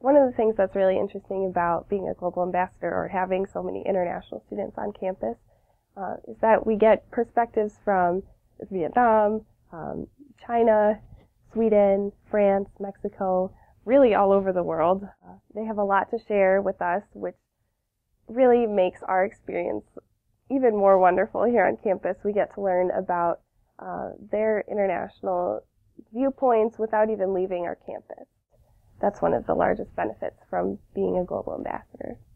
one of the things that's really interesting about being a global ambassador or having so many international students on campus is that we get perspectives from Vietnam, China, Sweden, France, Mexico, really all over the world. They have a lot to share with us, which really makes our experience even more wonderful here on campus. We get to learn about their international viewpoints without even leaving our campus. That's one of the largest benefits from being a global ambassador.